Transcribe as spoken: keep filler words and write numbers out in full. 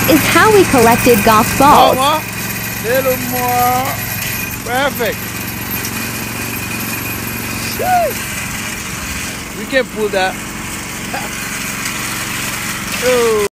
is how we collected golf balls. More, little more. Perfect. We can pull that. Oh.